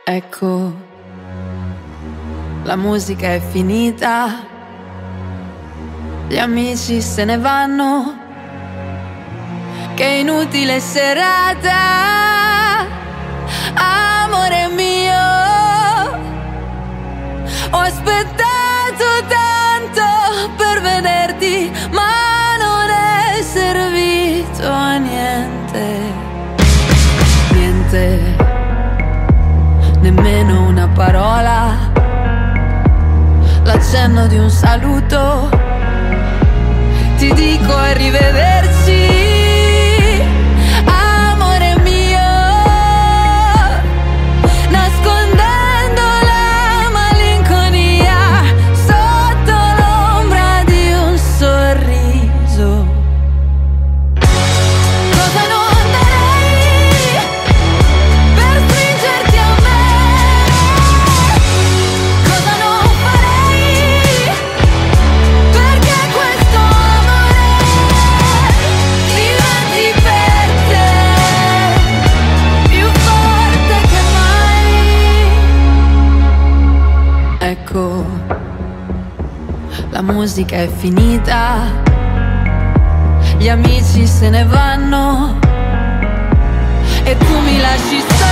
Ecco, la musica è finita, gli amici se ne vanno, che inutile serata, amore mio. Ho aspettato tanto per vederti, ma non è servito a niente, niente. Nemmeno una parola, l'accenno di un saluto, ti dico arrivederci, amore mio, nascondendo la malinconia sotto l'ombra di un sorriso. Cosa non darei per stringerti a me? Cosa non farei perché questo amore diventi per te più forte che mai. Ecco, la musica è finita, gli amici se ne vanno e tu mi lasci